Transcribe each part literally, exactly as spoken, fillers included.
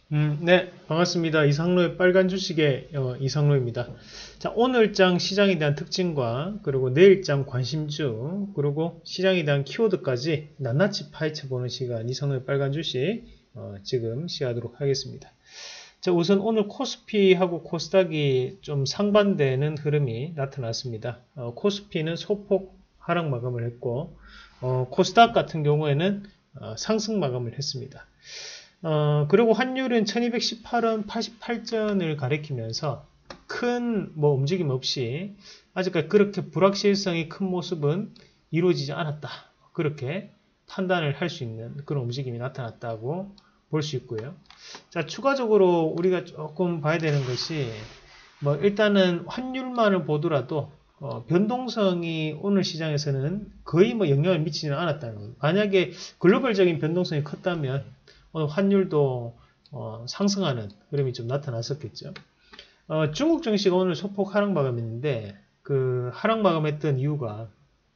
음, 네, 반갑습니다. 이상로의 빨간 주식의 어, 이상로입니다. 자, 오늘장 시장에 대한 특징과 그리고 내일장 관심주 그리고 시장에 대한 키워드까지 낱낱이 파헤쳐 보는 시간 이상로의 빨간 주식 어, 지금 시작하도록 하겠습니다. 자, 우선 오늘 코스피하고 코스닥이 좀 상반되는 흐름이 나타났습니다. 어, 코스피는 소폭 하락 마감을 했고 어, 코스닥 같은 경우에는 어, 상승 마감을 했습니다. 어, 그리고 환율은 천이백십팔 원 팔십팔 전을 가리키면서 큰 뭐 움직임 없이 아직까지 그렇게 불확실성이 큰 모습은 이루어지지 않았다. 그렇게 판단을 할 수 있는 그런 움직임이 나타났다고 볼 수 있고요. 자, 추가적으로 우리가 조금 봐야 되는 것이 뭐 일단은 환율만을 보더라도 어, 변동성이 오늘 시장에서는 거의 뭐 영향을 미치지는 않았다는 거예요. 만약에 글로벌적인 변동성이 컸다면 오늘 환율도 어, 상승하는 흐름이 좀 나타났었겠죠. 어, 중국 증시가 오늘 소폭 하락 마감했는데 그 하락 마감했던 이유가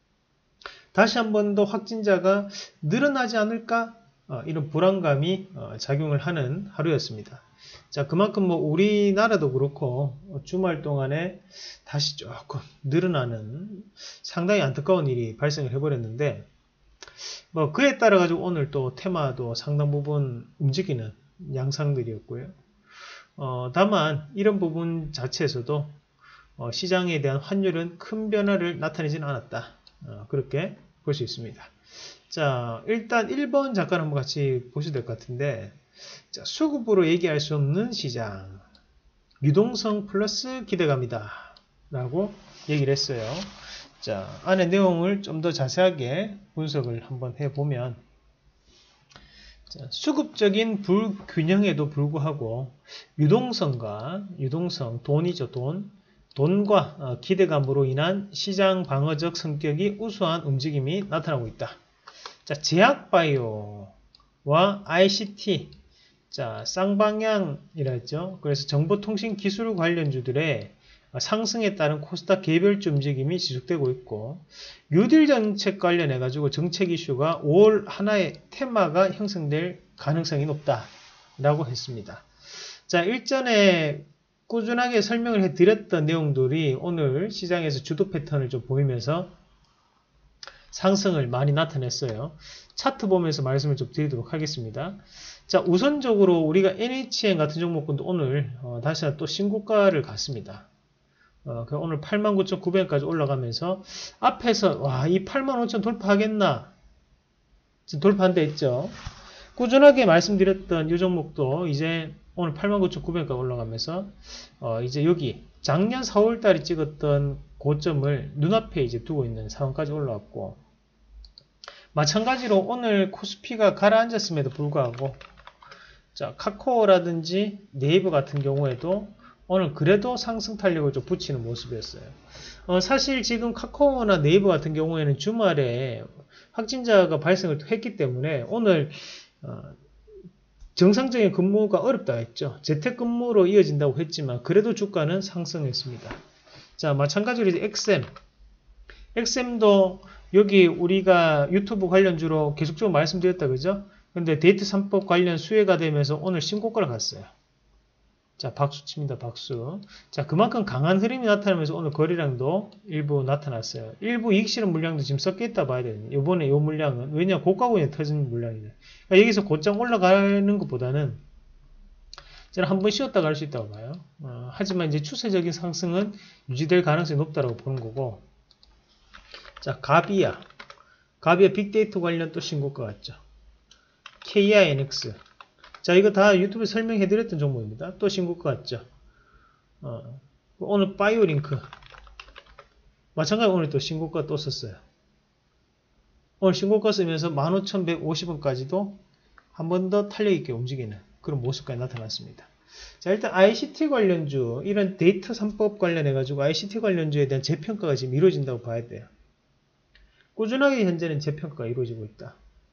다시 한 번 더 확진자가 늘어나지 않을까 어, 이런 불안감이 어, 작용을 하는 하루였습니다. 자, 그만큼 뭐 우리나라도 그렇고 주말 동안에 다시 조금 늘어나는 상당히 안타까운 일이 발생을 해버렸는데 뭐 그에 따라 가지고 오늘 또 테마도 상당 부분 움직이는 양상들이었고요. 어, 다만 이런 부분 자체에서도 어, 시장에 대한 환율은 큰 변화를 나타내지는 않았다. 어, 그렇게 볼 수 있습니다. 자, 일단 일 번 잠깐 한번 같이 보셔야 될 것 같은데 자, 수급으로 얘기할 수 없는 시장 유동성 플러스 기대감이다 라고 얘기를 했어요. 자, 안에 내용을 좀 더 자세하게 분석을 한번 해보면 자, 수급적인 불균형에도 불구하고 유동성과 유동성, 돈이죠, 돈. 돈과 기대감으로 인한 시장 방어적 성격이 우수한 움직임이 나타나고 있다. 자, 제약바이오와 아이씨티, 자, 쌍방향이라 했죠. 그래서 정보통신 기술 관련주들의 상승에 따른 코스닥 개별주 움직임이 지속되고 있고 뉴딜 정책 관련해 가지고 정책 이슈가 오월 하나의 테마가 형성될 가능성이 높다라고 했습니다. 자, 일전에 꾸준하게 설명을 해드렸던 내용들이 오늘 시장에서 주도 패턴을 좀 보이면서 상승을 많이 나타냈어요. 차트 보면서 말씀을 좀 드리도록 하겠습니다. 자, 우선적으로 우리가 엔에이치엔 같은 종목군도 오늘 어, 다시 또 신고가를 갔습니다. 어, 오늘 팔만 구천구백 원까지 올라가면서 앞에서 와, 이 팔만 오천 돌파하겠나? 지금 돌파한 데 있죠. 꾸준하게 말씀드렸던 이 종목도 이제 오늘 팔만 구천구백 원까지 올라가면서 어, 이제 여기 작년 사월 달에 찍었던 고점을 눈앞에 이제 두고 있는 상황까지 올라왔고 마찬가지로 오늘 코스피가 가라앉았음에도 불구하고 자, 카카오라든지 네이버 같은 경우에도 오늘 그래도 상승 탄력을 좀 붙이는 모습이었어요. 어, 사실 지금 카카오나 네이버 같은 경우에는 주말에 확진자가 발생을 했기 때문에 오늘 어, 정상적인 근무가 어렵다 했죠. 재택근무로 이어진다고 했지만 그래도 주가는 상승했습니다. 자, 마찬가지로 이제 엑스엠. 엑스엠도 여기 우리가 유튜브 관련주로 계속적으로 말씀드렸다 그죠? 근데 데이트 삼 법 관련 수혜가 되면서 오늘 신고가를 갔어요. 자, 박수 칩니다. 박수. 자, 그만큼 강한 흐름이 나타나면서 오늘 거래량도 일부 나타났어요. 일부 이익 실현 물량도 지금 섞여있다 봐야 되거든요. 요번에 요 물량은. 왜냐, 고가구에 터진 물량이네. 그러니까 여기서 곧장 올라가는 것보다는 저는 한 번 쉬었다가 할 수 있다고 봐요. 어, 하지만 이제 추세적인 상승은 유지될 가능성이 높다고 보는 거고. 자, 가비아. 가비아 빅데이터 관련 또 신고가 같죠. 케이아이엔엑스. 자, 이거 다 유튜브에 설명해드렸던 종목입니다. 또 신고가 같죠. 어, 오늘 바이오링크. 마찬가지로 오늘 또 신고가 또 썼어요. 오늘 신고가 쓰면서 만 오천백오십 원까지도 한 번 더 탄력있게 움직이는 그런 모습까지 나타났습니다. 자, 일단 아이씨티 관련주, 이런 데이터 삼 법 관련해가지고 아이씨티 관련주에 대한 재평가가 지금 이루어진다고 봐야 돼요. 꾸준하게 현재는 재평가가 이루어지고 있다.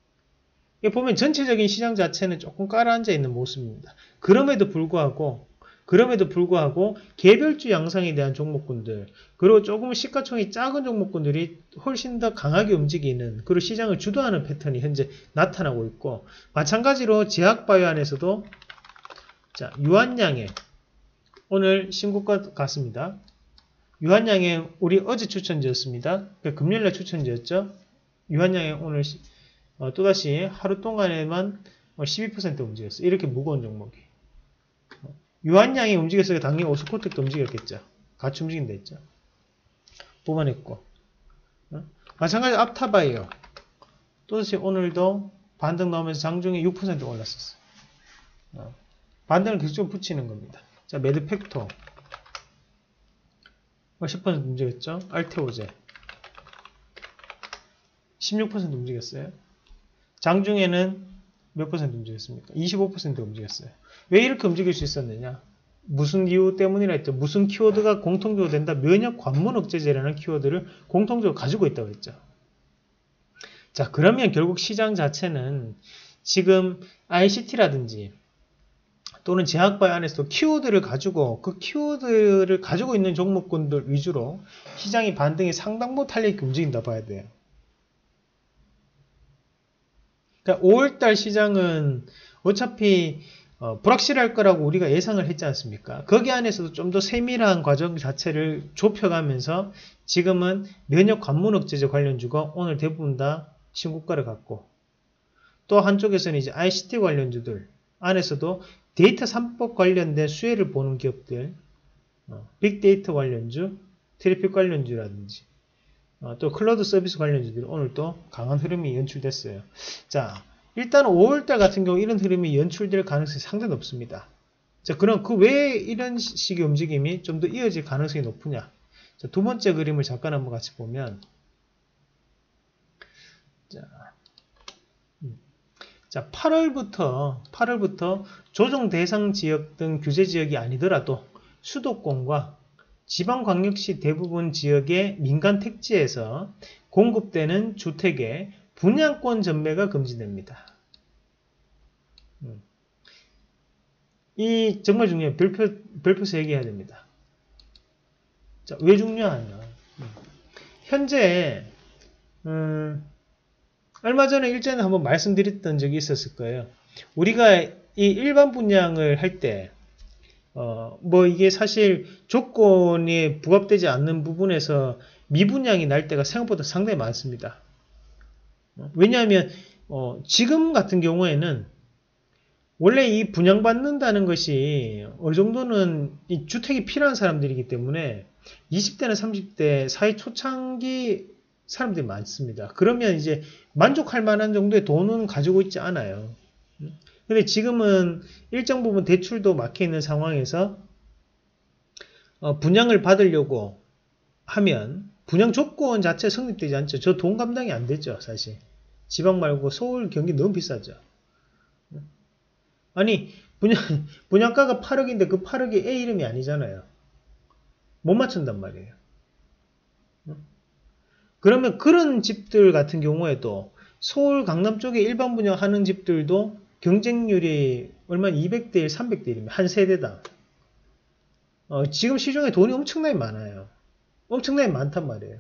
보면 전체적인 시장 자체는 조금 깔아앉아 있는 모습입니다. 그럼에도 불구하고 그럼에도 불구하고 개별주 양상에 대한 종목군들 그리고 조금 시가총이 작은 종목군들이 훨씬 더 강하게 움직이는 그리고 시장을 주도하는 패턴이 현재 나타나고 있고 마찬가지로 제약바이오 안에서도 자, 유한양행 오늘 신고가 같습니다. 유한양행 우리 어제 추천지였습니다. 그러니까 금요일날 추천지였죠. 유한양행 오늘 어, 또다시 하루 동안에만 십이 퍼센트 움직였어요. 이렇게 무거운 종목이. 유한양이 움직였으니까 당연히 오스코텍도 움직였겠죠. 같이 움직인다 했죠. 뽑아냈고. 어? 마찬가지로 앞타바이오. 또다시 오늘도 반등 나오면서 장중에 육 퍼센트 올랐었어요. 어. 반등을 계속 붙이는 겁니다. 자, 매드팩토. 십 퍼센트 움직였죠. 알테오제. 십육 퍼센트 움직였어요. 장중에는 몇 퍼센트 움직였습니까? 이십오 퍼센트 움직였어요. 왜 이렇게 움직일 수 있었느냐? 무슨 이유 때문이라 했죠? 무슨 키워드가 공통적으로 된다? 면역 관문 억제제라는 키워드를 공통적으로 가지고 있다고 했죠. 자, 그러면 결국 시장 자체는 지금 아이씨티라든지 또는 제약바이오 안에서도 키워드를 가지고 그 키워드를 가지고 있는 종목군들 위주로 시장이 반등이 상당부 탄력 있게 움직인다 봐야 돼요. 그러니까 오월달 시장은 어차피 어, 불확실할 거라고 우리가 예상을 했지 않습니까? 거기 안에서도 좀 더 세밀한 과정 자체를 좁혀가면서 지금은 면역 관문 억제제 관련주가 오늘 대부분 다 신고가를 갖고 또 한쪽에서는 이제 아이씨티 관련주들 안에서도 데이터 산법 관련된 수혜를 보는 기업들, 어, 빅데이터 관련주, 트래픽 관련주라든지 어, 또 클라우드 서비스 관련주들이 오늘 또 강한 흐름이 연출됐어요. 자, 일단 오월달 같은 경우 이런 흐름이 연출될 가능성이 상당히 높습니다. 자, 그럼 그 왜 이런 식의 움직임이 좀 더 이어질 가능성이 높으냐? 자, 두 번째 그림을 잠깐 한번 같이 보면, 자, 음. 자, 팔월부터 팔월부터 조정 대상 지역 등 규제 지역이 아니더라도 수도권과 지방광역시 대부분 지역의 민간 택지에서 공급되는 주택의 분양권 전매가 금지됩니다. 음. 이 정말 중요해요. 별표, 별표서 얘기해야 됩니다. 자, 왜 중요하냐? 음. 현재 음, 얼마 전에 일전에 한번 말씀드렸던 적이 있었을 거예요. 우리가 이 일반 분양을 할 때 어, 뭐 이게 사실 조건이 부합되지 않는 부분에서 미분양이 날 때가 생각보다 상당히 많습니다. 왜냐하면 어, 지금 같은 경우에는 원래 이 분양받는다는 것이 어느 정도는 이 주택이 필요한 사람들이기 때문에 이십 대나 삼십 대 사회 초창기 사람들이 많습니다. 그러면 이제 만족할 만한 정도의 돈은 가지고 있지 않아요. 근데 지금은 일정 부분 대출도 막혀있는 상황에서 어, 분양을 받으려고 하면 분양 조건 자체 성립되지 않죠. 저 돈 감당이 안 되죠. 사실 지방 말고 서울, 경기 너무 비싸죠. 아니 분양, 분양가가 팔억인데 그 팔억이 A 이름이 아니잖아요. 못 맞춘단 말이에요. 그러면 그런 집들 같은 경우에도 서울, 강남 쪽에 일반 분양하는 집들도 경쟁률이 얼마 이백 대 일, 삼백 대 일이면 한 세대당. 어, 지금 시중에 돈이 엄청나게 많아요. 엄청나게 많단 말이에요.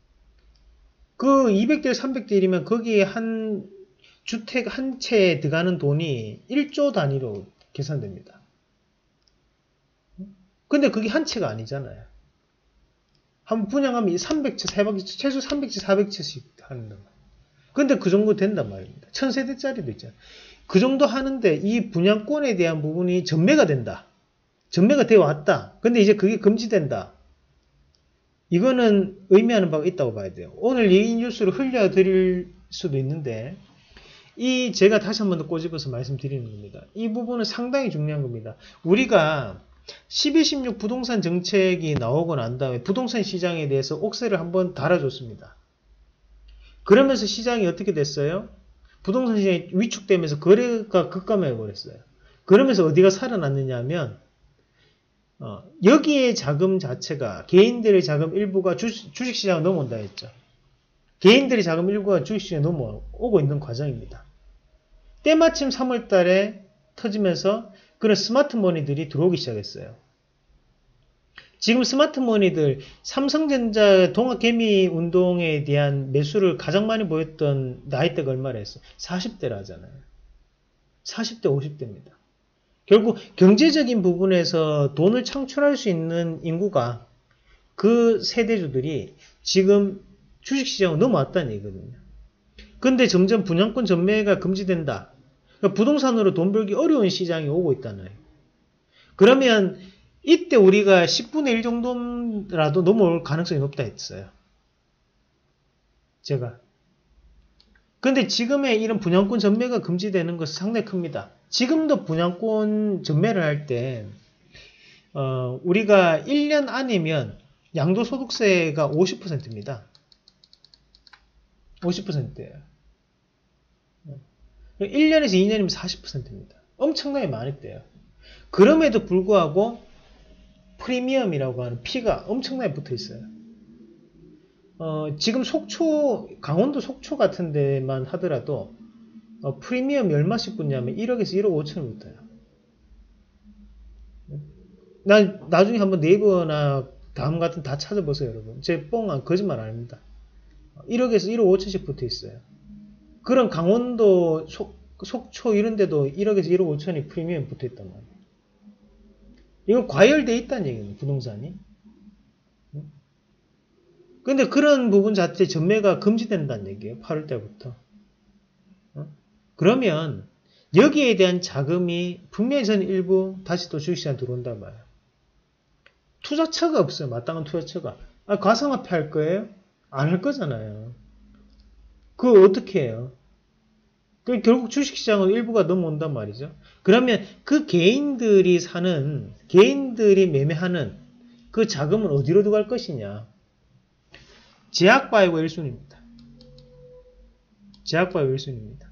그 이백 대 일, 삼백 대 일이면 거기에 한 주택 한 채에 들어가는 돈이 일조 단위로 계산됩니다. 근데 그게 한 채가 아니잖아요. 한 분양하면 삼백 채, 사백 채, 최소 삼백 채, 사백 채씩 하는단 말이에요. 근데 그 정도 된단 말입니다. 천 세대짜리도 있잖아요. 그 정도 하는데 이 분양권에 대한 부분이 전매가 된다. 전매가 되어 왔다. 근데 이제 그게 금지된다. 이거는 의미하는 바가 있다고 봐야 돼요. 오늘 이 뉴스를 흘려드릴 수도 있는데 이 제가 다시 한 번 더 꼬집어서 말씀드리는 겁니다. 이 부분은 상당히 중요한 겁니다. 우리가 십이, 십육 부동산 정책이 나오고 난 다음에 부동산 시장에 대해서 옥새를 한번 달아줬습니다. 그러면서 시장이 어떻게 됐어요? 부동산 시장이 위축되면서 거래가 급감해 버렸어요. 그러면서 어디가 살아났느냐 하면 어, 여기에 자금 자체가 개인들의 자금 일부가 주식, 주식시장에 넘어온다 했죠. 개인들의 자금 일부가 주식시장에 넘어오고 있는 과정입니다. 때마침 삼월 달에 터지면서 그런 스마트머니들이 들어오기 시작했어요. 지금 스마트머니들 삼성전자 동학개미 운동에 대한 매수를 가장 많이 보였던 나이대가 얼마나 했어요? 사십 대라 하잖아요. 사십 대, 오십 대입니다. 결국 경제적인 부분에서 돈을 창출할 수 있는 인구가 그 세대주들이 지금 주식시장으로 넘어왔다는 얘기거든요. 근데 점점 분양권 전매가 금지된다. 그러니까 부동산으로 돈 벌기 어려운 시장이 오고 있다는 거예요. 그러면 이때 우리가 십분의 일 정도라도 넘어올 가능성이 높다 했어요. 제가. 근데 지금의 이런 분양권 전매가 금지되는 것은 상당히 큽니다. 지금도 분양권 전매를 할 때, 어, 우리가 일 년 안이면 양도소득세가 오십 퍼센트입니다. 오십 퍼센트예요. 일 년에서 이 년이면 사십 퍼센트입니다. 엄청나게 많이 떼요. 그럼에도 불구하고 프리미엄이라고 하는 피가 엄청나게 붙어 있어요. 어, 지금 속초, 강원도 속초 같은 데만 하더라도 어, 프리미엄이 얼마씩 붙냐면 일억에서 일억 오천을 붙어요. 난 나중에 한번 네이버나 다음 같은 다 찾아보세요, 여러분. 제 뻥 거짓말 안 합니다. 일억에서 일억 오천씩 붙어 있어요. 그런 강원도 속, 속초 이런 데도 일억에서 일억 오천이 프리미엄 붙어 있단 말이에요. 이건 과열돼 있다는 얘기예요, 부동산이. 근데 그런 부분 자체 전매가 금지된다는 얘기예요, 팔월 달부터. 그러면 여기에 대한 자금이 분명히 저는 일부 다시 또 주식시장 들어온단 말이에요. 투자처가 없어요, 마땅한 투자처가. 아, 가상화폐 할 거예요? 안 할 거잖아요. 그거 어떻게 해요? 그 결국 주식시장은 일부가 넘어온단 말이죠. 그러면 그 개인들이 사는, 개인들이 매매하는 그 자금은 어디로 들어갈 것이냐? 제약바이오 일 순위입니다. 제약바이오 일 순위입니다.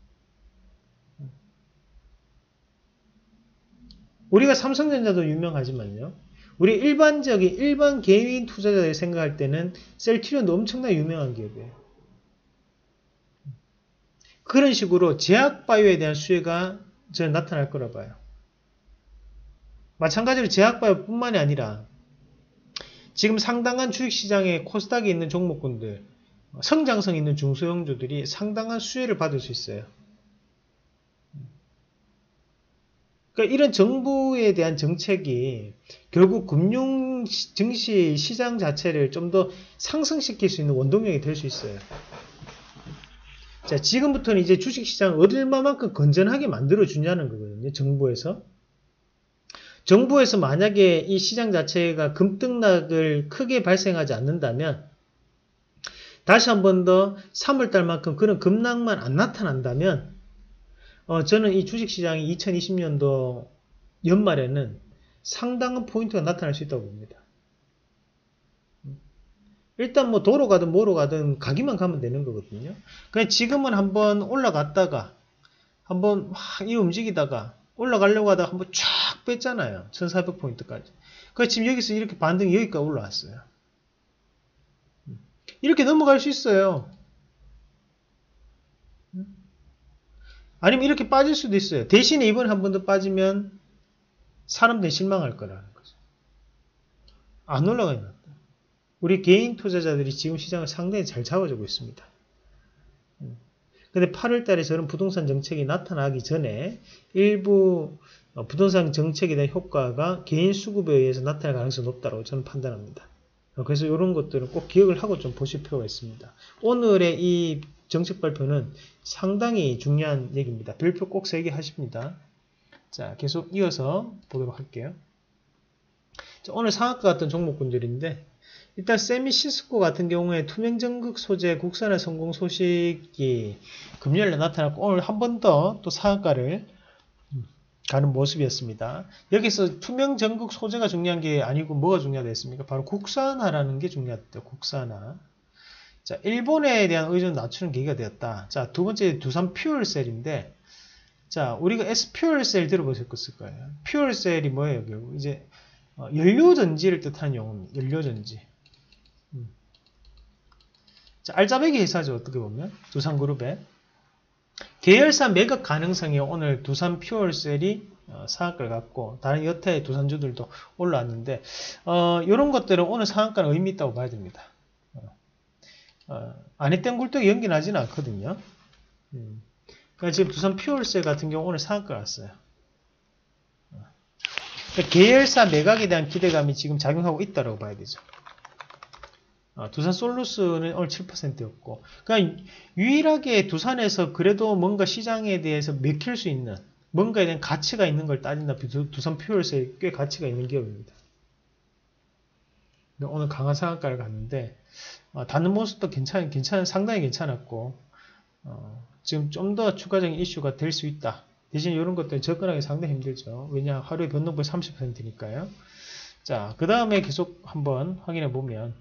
우리가 삼성전자도 유명하지만요. 우리 일반적인, 일반 개인 투자자들이 생각할 때는 셀트리온도 엄청나게 유명한 기업이에요. 그런 식으로 제약바이오에 대한 수혜가 저는 나타날 거라 봐요. 마찬가지로 제약바이오 뿐만이 아니라 지금 상당한 주식시장에 코스닥에 있는 종목군들, 성장성 있는 중소형주들이 상당한 수혜를 받을 수 있어요. 그러니까 이런 정부에 대한 정책이 결국 금융 증시 시장 자체를 좀 더 상승시킬 수 있는 원동력이 될 수 있어요. 자, 지금부터는 이제 주식시장을 얼마만큼 건전하게 만들어주냐는 거거든요. 정부에서. 정부에서 만약에 이 시장 자체가 금등락을 크게 발생하지 않는다면 다시 한 번 더 삼월 달만큼 그런 급락만 안 나타난다면 어, 저는 이 주식시장이 이천이십 년도 연말에는 상당한 포인트가 나타날 수 있다고 봅니다. 일단 뭐 도로 가든 뭐로 가든 가기만 가면 되는 거거든요. 그냥 지금은 한번 올라갔다가 한번 막 이 움직이다가 올라가려고 하다가 한번 쫙 뺐잖아요. 천사백 포인트까지. 그래서 지금 여기서 이렇게 반등이 여기까지 올라왔어요. 이렇게 넘어갈 수 있어요. 아니면 이렇게 빠질 수도 있어요. 대신에 이번에 한 번 더 빠지면 사람들이 실망할 거라는 거죠. 안 올라가요. 우리 개인 투자자들이 지금 시장을 상당히 잘 잡아주고 있습니다. 근데 팔월 달에 저런 부동산 정책이 나타나기 전에 일부 부동산 정책에 대한 효과가 개인 수급에 의해서 나타날 가능성이 높다고 저는 판단합니다. 그래서 이런 것들은 꼭 기억을 하고 좀 보실 필요가 있습니다. 오늘의 이 정책 발표는 상당히 중요한 얘기입니다. 별표 꼭 세 개 하십니다. 자, 계속 이어서 보도록 할게요. 자, 오늘 상한가 같은 종목군들인데 일단 세미시스코 같은 경우에 투명전극 소재 국산화 성공 소식이 금요일에 나타났고 오늘 한 번 더 또 상한가를 가는 모습이었습니다. 여기서 투명전극 소재가 중요한 게 아니고 뭐가 중요하겠습니까? 바로 국산화라는 게 중요했대요. 국산화. 자, 일본에 대한 의존을 낮추는 계기가 되었다. 자, 두 번째 두산 퓨얼셀인데 자, 우리가 S퓨얼셀 들어보셨을 거예요. 퓨얼셀이 뭐예요? 결국 이제 연료전지를 뜻하는 용어입니다. 연료전지. 음. 자, 알짜배기 회사죠. 어떻게 보면 두산그룹의 계열사 매각 가능성이 오늘 두산 퓨얼셀이 어, 상한가를 갖고 다른 여타의 두산주들도 올라왔는데 어, 이런 것들은 오늘 상한가는 의미 있다고 봐야 됩니다. 어, 어, 안했던 굴뚝이 연기 나지는 않거든요. 음. 그러니까 지금 두산 퓨얼셀 같은 경우 오늘 상한가 갔어요. 그러니까 계열사 매각에 대한 기대감이 지금 작용하고 있다고 봐야 되죠. 어, 두산 솔루스는 오늘 칠 퍼센트였고, 그러니까 유일하게 두산에서 그래도 뭔가 시장에 대해서 맥힐 수 있는, 뭔가에 대한 가치가 있는 걸 따진다. 두산 퓨얼스에 꽤 가치가 있는 기업입니다. 오늘 강한 상한가를 갔는데, 어, 닿는 모습도 괜찮, 괜찮, 상당히 괜찮았고, 어, 지금 좀 더 추가적인 이슈가 될 수 있다. 대신 이런 것들 접근하기 상당히 힘들죠. 왜냐, 하루에 변동폭 삼십 퍼센트니까요. 자, 그 다음에 계속 한번 확인해 보면,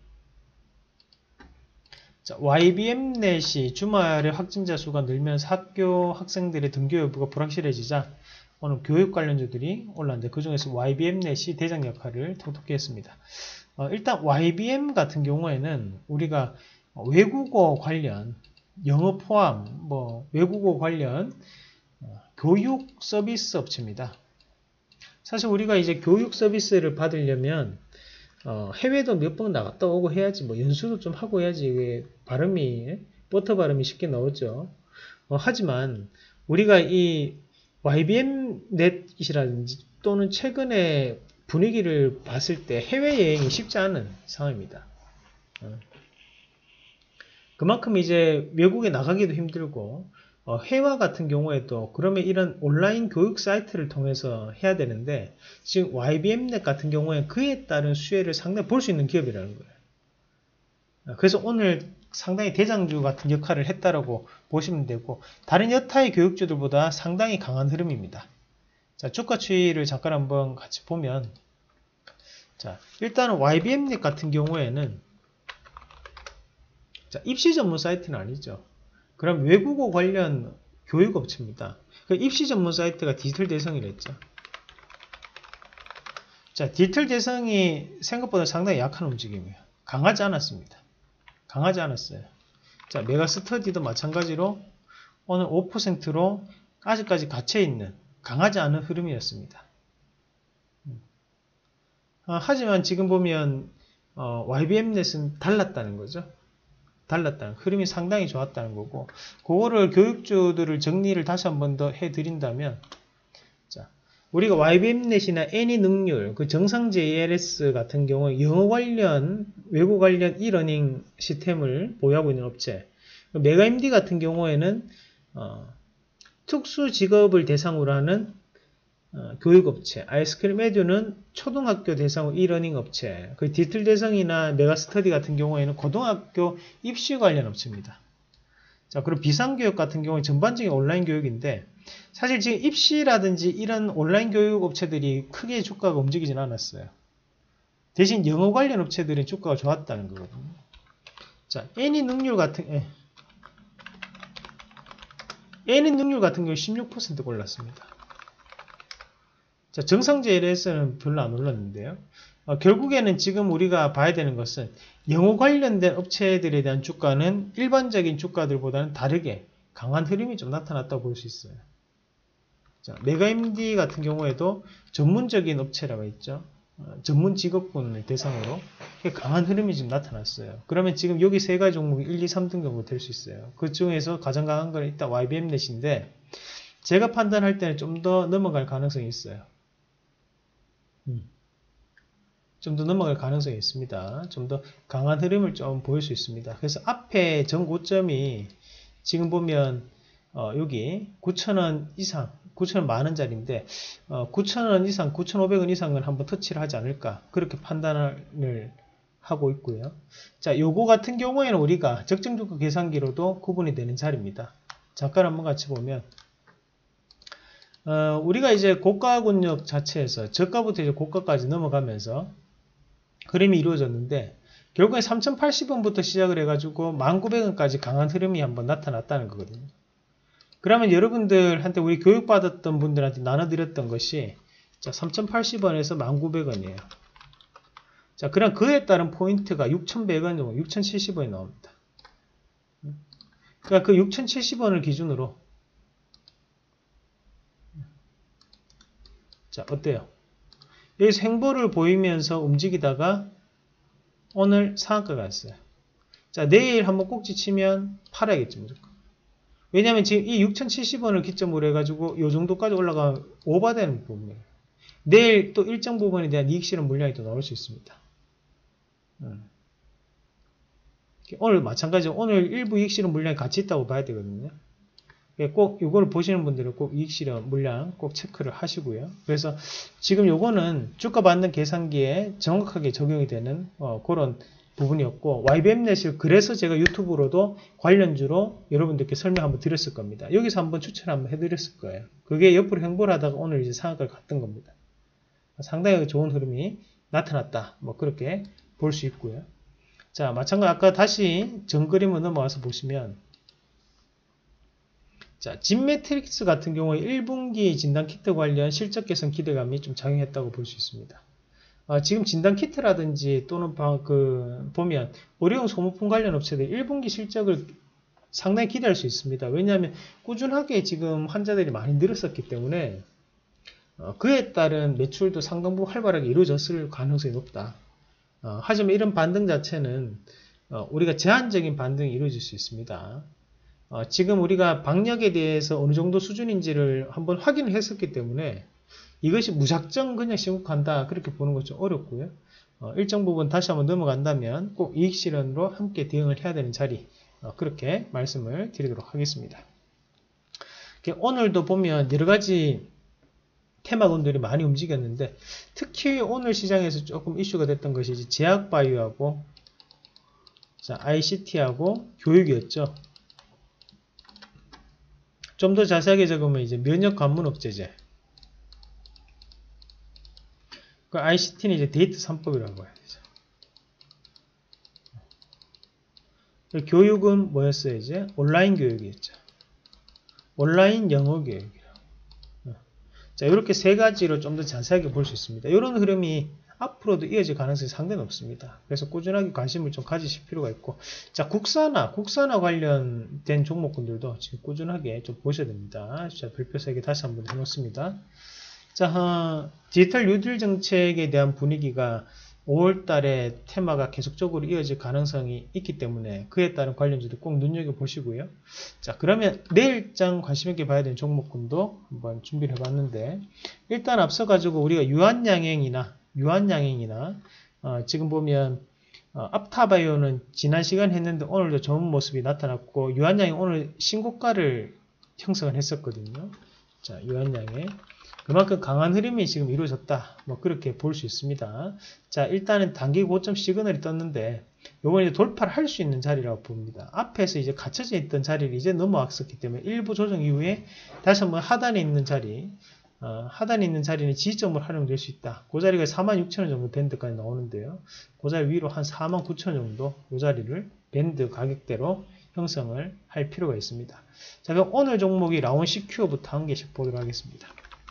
자, 와이비엠넷이 주말에 확진자 수가 늘면서 학교 학생들의 등교 여부가 불확실해지자 오늘 교육 관련주들이 올랐는데 그 중에서 와이비엠넷이 대장 역할을 톡톡히 했습니다. 어, 일단 와이비엠 같은 경우에는 우리가 외국어 관련 영어 포함 뭐 외국어 관련 어, 교육 서비스 업체입니다. 사실 우리가 이제 교육 서비스를 받으려면 어, 해외도 몇 번 나갔다 오고 해야지, 뭐, 연수도 좀 하고 해야지, 발음이, 버터 발음이 쉽게 나오죠. 어, 하지만, 우리가 이 와이비엠넷이라든지 또는 최근에 분위기를 봤을 때 해외여행이 쉽지 않은 상황입니다. 어. 그만큼 이제 외국에 나가기도 힘들고, 어, 해외 같은 경우에도 그러면 이런 온라인 교육 사이트를 통해서 해야 되는데 지금 와이비엠넷 같은 경우에 그에 따른 수혜를 상당히 볼 수 있는 기업이라는 거예요. 그래서 오늘 상당히 대장주 같은 역할을 했다라고 보시면 되고 다른 여타의 교육주들보다 상당히 강한 흐름입니다. 자, 주가 추이를 잠깐 한번 같이 보면 자, 일단은 와이비엠넷 같은 경우에는 자, 입시 전문 사이트는 아니죠. 그럼 외국어 관련 교육업체입니다. 그 입시 전문 사이트가 디지털 대성이라 했죠. 자, 디지털 대성이 생각보다 상당히 약한 움직임이에요. 강하지 않았습니다. 강하지 않았어요. 자, 메가스터디도 마찬가지로 오늘 오 퍼센트로 아직까지 갇혀있는 강하지 않은 흐름이었습니다. 아, 하지만 지금 보면 어, 와이비엠넷은 달랐다는 거죠. 달랐다는 흐름이 상당히 좋았다는 거고 그거를 교육주들을 정리를 다시 한 번 더 해드린다면 자 우리가 와이비엠넷이나 애니능률 그 정상 제이엘에스 같은 경우 영어 관련 외국 관련 이러닝 시스템을 보유하고 있는 업체 메가엠디 같은 경우에는 어, 특수 직업을 대상으로 하는 어, 교육업체, 아이스크림 에듀는 초등학교 대상으로 이러닝 업체, 그 디지털 대성이나 메가스터디 같은 경우에는 고등학교 입시 관련 업체입니다. 자, 그리고 비상교육 같은 경우는 전반적인 온라인 교육인데 사실 지금 입시라든지 이런 온라인 교육 업체들이 크게 주가가 움직이진 않았어요. 대신 영어 관련 업체들은 주가가 좋았다는 거거든요. 자, 애니능률 같은 예. 애니능률 같은 경우 십육 퍼센트 올랐습니다. 자, 정상 제이엘에스는 별로 안 올랐는데요. 어, 결국에는 지금 우리가 봐야 되는 것은 영어 관련된 업체들에 대한 주가는 일반적인 주가들보다는 다르게 강한 흐름이 좀 나타났다고 볼 수 있어요. 자, 메가엠디 같은 경우에도 전문적인 업체라고 있죠. 어, 전문 직업군을 대상으로 강한 흐름이 지금 나타났어요. 그러면 지금 여기 세 가지 종목이 일, 이, 삼 등 정도 될 수 있어요. 그 중에서 가장 강한 건 일단 와이비엠넷인데 제가 판단할 때는 좀 더 넘어갈 가능성이 있어요. 음. 좀 더 넘어갈 가능성이 있습니다. 좀 더 강한 흐름을 좀 보일 수 있습니다. 그래서 앞에 전 고점이 지금 보면 어, 여기 구천 원 이상, 구천 원 만 원짜리인데 어, 구천 원 이상, 구천오백 원 이상은 한번 터치를 하지 않을까 그렇게 판단을 하고 있고요. 자, 요거 같은 경우에는 우리가 적정주가 계산기로도 구분이 되는 자리입니다. 잠깐 한번 같이 보면 어, 우리가 이제 고가 권역 자체에서 저가부터 이제 고가까지 넘어가면서 흐름이 이루어졌는데 결국에 삼천팔십 원부터 시작을 해가지고 만 구백 원까지 강한 흐름이 한번 나타났다는 거거든요. 그러면 여러분들한테 우리 교육받았던 분들한테 나눠드렸던 것이 자, 삼천팔십 원에서 만 구백 원이에요. 자, 그럼 그에 따른 포인트가 육천백 원 정도, 육천칠십 원이 나옵니다. 그러니까 그 육천칠십 원을 기준으로 자, 어때요? 여기서 행보를 보이면서 움직이다가 오늘 상한가가 왔어요. 자, 내일 한번 꼭지 치면 팔아야겠지, 무조건. 왜냐면 지금 이 육천칠십 원을 기점으로 해가지고 요 정도까지 올라가면 오버되는 부분이에요. 내일 또 일정 부분에 대한 이익 실현 물량이 또 나올 수 있습니다. 음. 오늘 마찬가지로 오늘 일부 이익 실현 물량이 같이 있다고 봐야 되거든요. 꼭 이걸 보시는 분들은 꼭 이익 실현 물량 꼭 체크를 하시고요. 그래서 지금 요거는 주가 받는 계산기에 정확하게 적용이 되는 어, 그런 부분이었고, 와이비엠넷을 그래서 제가 유튜브로도 관련주로 여러분들께 설명 한번 드렸을 겁니다. 여기서 한번 추천 한번 해드렸을 거예요. 그게 옆으로 행보를 하다가 오늘 이제 상한가를 갔던 겁니다. 상당히 좋은 흐름이 나타났다. 뭐 그렇게 볼 수 있고요. 자, 마찬가지 아까 다시 정그림을 넘어와서 보시면, 자, 진매트릭스 같은 경우에 일 분기 진단키트 관련 실적 개선 기대감이 좀 작용했다고 볼 수 있습니다. 어, 지금 진단키트라든지 또는 방, 그, 보면 의료용 소모품 관련 업체들 일 분기 실적을 상당히 기대할 수 있습니다. 왜냐하면 꾸준하게 지금 환자들이 많이 늘었었기 때문에 어, 그에 따른 매출도 상당 부분 활발하게 이루어졌을 가능성이 높다. 어, 하지만 이런 반등 자체는 어, 우리가 제한적인 반등이 이루어질 수 있습니다. 어, 지금 우리가 방역에 대해서 어느 정도 수준인지를 한번 확인을 했었기 때문에 이것이 무작정 그냥 시국한다 그렇게 보는 것 좀 어렵고요. 어, 일정 부분 다시 한번 넘어간다면 꼭 이익 실현으로 함께 대응을 해야 되는 자리, 어, 그렇게 말씀을 드리도록 하겠습니다. 오늘도 보면 여러 가지 테마군들이 많이 움직였는데, 특히 오늘 시장에서 조금 이슈가 됐던 것이 이제 제약바이오하고 자, 아이씨티하고 교육이었죠. 좀 더 자세하게 적으면 이제 면역 관문 억제제. 그 아이씨티는 이제 데이터 삼 법이라고 해야 되죠. 교육은 뭐였어요? 이제 온라인 교육이었죠. 온라인 영어 교육이라고. 자, 이렇게 세 가지로 좀 더 자세하게 볼 수 있습니다. 이런 흐름이 앞으로도 이어질 가능성이 상당히 높습니다. 그래서 꾸준하게 관심을 좀 가지실 필요가 있고, 자, 국산화, 국산화 관련된 종목군들도 지금 꾸준하게 좀 보셔야 됩니다. 자, 별표 세 개 다시 한번 해놓습니다. 자, 어, 디지털 뉴딜 정책에 대한 분위기가 오월 달에 테마가 계속적으로 이어질 가능성이 있기 때문에 그에 따른 관련주도 꼭 눈여겨보시고요. 자, 그러면 내일장 관심있게 봐야 되는 종목군도 한번 준비를 해봤는데, 일단 앞서가지고 우리가 유한양행이나 유한양행이나 어, 지금 보면 어, 앞타바이오는 지난 시간 했는데 오늘도 좋은 모습이 나타났고, 유한양행 오늘 신고가를 형성을 했었거든요. 자, 유한양행 그만큼 강한 흐름이 지금 이루어졌다. 뭐 그렇게 볼 수 있습니다. 자, 일단은 단기 고점 시그널이 떴는데 요건 이제 돌파를 할 수 있는 자리라고 봅니다. 앞에서 이제 갇혀져 있던 자리를 이제 넘어왔었기 때문에 일부 조정 이후에 다시 한번 하단에 있는 자리, 어, 하단에 있는 자리는 지지점으로 활용될 수 있다. 그 자리가 사만 육천 원 정도 밴드까지 나오는데요. 그 자리 위로 한 사만 구천 원 정도 이 자리를 밴드 가격대로 형성을 할 필요가 있습니다. 자, 그럼 오늘 종목이 라온 씨큐어부터 한 개씩 보도록 하겠습니다.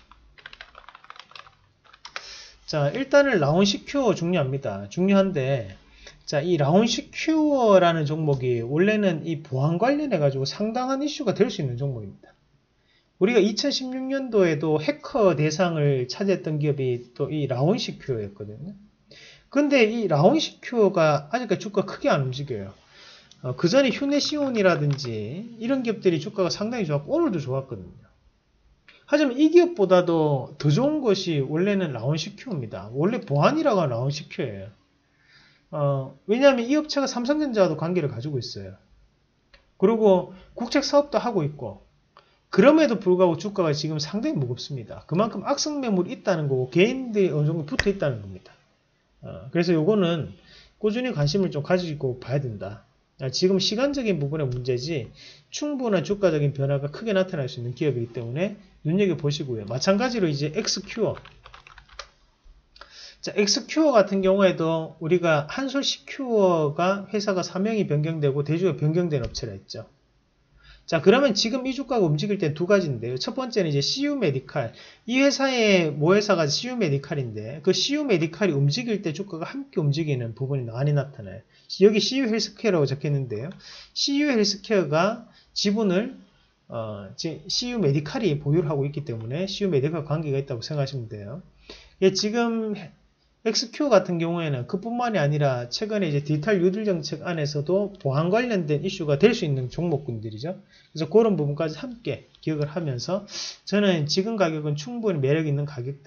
자, 일단은 라온 씨큐어 중요합니다. 중요한데, 자, 이 라온 씨큐어라는 종목이 원래는 이 보안 관련해 가지고 상당한 이슈가 될 수 있는 종목입니다. 우리가 이천십육 년도에도 해커 대상을 차지했던 기업이 또 이 라온 씨큐어였거든요. 근데 이 라온 씨큐어가 아직까지 주가 크게 안 움직여요. 어, 그 전에 휴네시온이라든지 이런 기업들이 주가가 상당히 좋았고 오늘도 좋았거든요. 하지만 이 기업보다도 더 좋은 것이 원래는 라온 씨큐어입니다. 원래 보안이라고 하는 라온 씨큐어예요. 어, 왜냐하면 이 업체가 삼성전자와도 관계를 가지고 있어요. 그리고 국책 사업도 하고 있고, 그럼에도 불구하고 주가가 지금 상당히 무겁습니다. 그만큼 악성 매물이 있다는 거고 개인들이 어느 정도 붙어 있다는 겁니다. 어, 그래서 요거는 꾸준히 관심을 좀 가지고 봐야 된다. 지금 시간적인 부분의 문제지 충분한 주가적인 변화가 크게 나타날 수 있는 기업이기 때문에 눈여겨보시고요. 마찬가지로 이제 엑스큐어. 자, 엑스큐어 같은 경우에도 우리가 한솔씨큐어가 회사가 사명이 변경되고 대주가 변경된 업체라 했죠. 자, 그러면 지금 이 주가가 움직일 때 두 가지인데요. 첫 번째는 이제 씨유 메디칼. 이 회사의 모회사가 씨유 메디칼인데 그 씨유 메디칼이 움직일 때 주가가 함께 움직이는 부분이 많이 나타나요. 여기 씨유 헬스케어라고 적혔는데요. 씨유 헬스케어가 지분을 어, 씨유 메디칼이 보유를 하고 있기 때문에 씨유 메디칼 관계가 있다고 생각하시면 돼요. 예, 지금 엑스큐어 같은 경우에는 그뿐만이 아니라 최근에 이제 디지털 뉴딜 정책 안에서도 보안 관련된 이슈가 될 수 있는 종목군들이죠. 그래서 그런 부분까지 함께 기억을 하면서 저는 지금 가격은 충분히 매력 있는 가격대,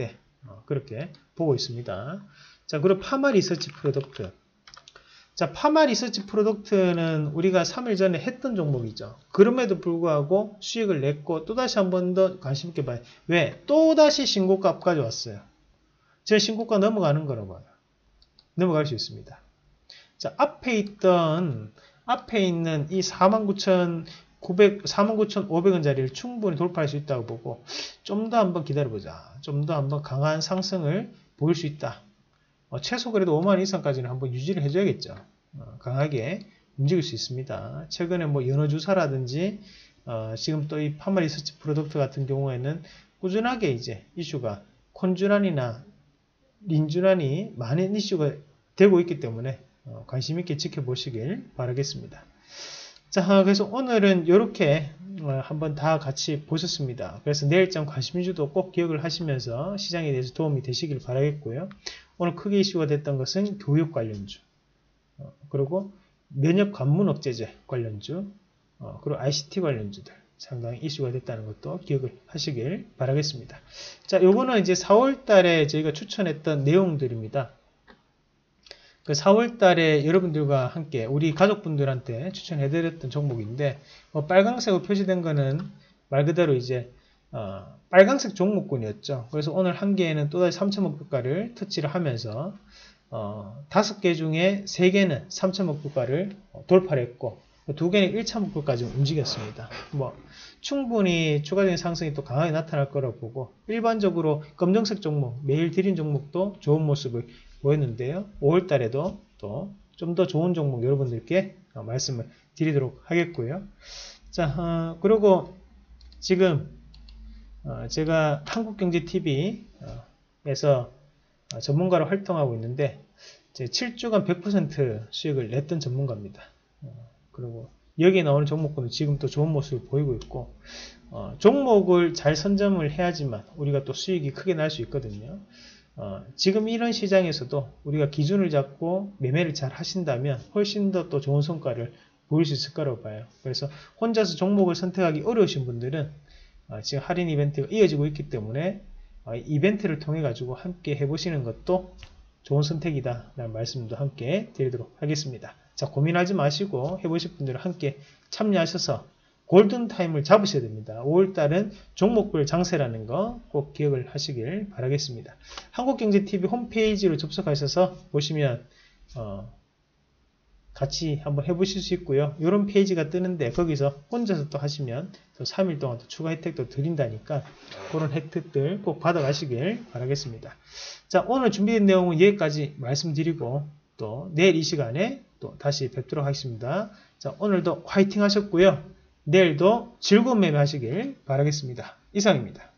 어, 그렇게 보고 있습니다. 자, 그리고 파마 리서치 프로덕트. 자, 파마 리서치 프로덕트는 우리가 삼 일 전에 했던 종목이죠. 그럼에도 불구하고 수익을 냈고 또다시 한 번 더 관심 있게 봐요. 왜? 또다시 신고가까지 왔어요. 제 신고가 넘어가는 거라고 봐요. 넘어갈 수 있습니다. 자, 앞에 있던 앞에 있는 이 사만 구천구백, 사만 구천오백 원짜리를 충분히 돌파할 수 있다고 보고 좀 더 한번 기다려보자. 좀 더 한번 강한 상승을 보일 수 있다. 어, 최소 그래도 오만 원 이상까지는 한번 유지를 해줘야겠죠. 어, 강하게 움직일 수 있습니다. 최근에 뭐 연어주사라든지 어, 지금 또 이 파마 리서치 프로덕트 같은 경우에는 꾸준하게 이제 이슈가 콘주란이나 린주란이 많은 이슈가 되고 있기 때문에 어, 관심 있게 지켜보시길 바라겠습니다. 자, 그래서 오늘은 이렇게 어, 한번 다 같이 보셨습니다. 그래서 내일장 관심주도 꼭 기억을 하시면서 시장에 대해서 도움이 되시길 바라겠고요. 오늘 크게 이슈가 됐던 것은 교육 관련주, 어, 그리고 면역 관문 억제제 관련주, 어, 그리고 아이씨티 관련주들 상당히 이슈가 됐다는 것도 기억을 하시길 바라겠습니다. 자, 요거는 이제 사월 달에 저희가 추천했던 내용들입니다. 그 사월 달에 여러분들과 함께 우리 가족분들한테 추천해드렸던 종목인데, 뭐 빨강색으로 표시된 거는 말 그대로 이제 어, 빨강색 종목군이었죠. 그래서 오늘 한 개에는 또다시 삼천 목표가를 터치를 하면서 어, 다섯 개 중에 세 개는 삼천 목표가를 돌파를 했고 두 개는 일천 목표까지 움직였습니다. 뭐 충분히 추가적인 상승이 또 강하게 나타날 거라고 보고, 일반적으로 검정색 종목, 매일 드린 종목도 좋은 모습을 보였는데요. 오월 달에도 또 좀 더 좋은 종목 여러분들께 말씀을 드리도록 하겠고요. 자, 어, 그리고 지금 어, 제가 한국경제티비에서 어, 전문가로 활동하고 있는데 제 칠 주간 백 퍼센트 수익을 냈던 전문가입니다. 어, 그리고 여기에 나오는 종목군은 지금 또 좋은 모습을 보이고 있고, 어, 종목을 잘 선점을 해야지만 우리가 또 수익이 크게 날 수 있거든요. 어, 지금 이런 시장에서도 우리가 기준을 잡고 매매를 잘 하신다면 훨씬 더 또 좋은 성과를 보일 수 있을 거라고 봐요. 그래서 혼자서 종목을 선택하기 어려우신 분들은 어, 지금 할인 이벤트가 이어지고 있기 때문에 어, 이벤트를 통해 가지고 함께 해보시는 것도 좋은 선택이다 라는 말씀도 함께 드리도록 하겠습니다. 자, 고민하지 마시고 해보실 분들은 함께 참여하셔서 골든타임을 잡으셔야 됩니다. 오월 달은 종목별 장세라는 거 꼭 기억을 하시길 바라겠습니다. 한국경제티비 홈페이지로 접속하셔서 보시면 어, 같이 한번 해보실 수 있고요. 이런 페이지가 뜨는데 거기서 혼자서 또 하시면 또 삼 일 동안 또 추가 혜택도 드린다니까 그런 혜택들 꼭 받아가시길 바라겠습니다. 자, 오늘 준비된 내용은 여기까지 말씀드리고 또 내일 이 시간에 또 다시 뵙도록 하겠습니다. 자, 오늘도 화이팅 하셨고요. 내일도 즐거운 매매 하시길 바라겠습니다. 이상입니다.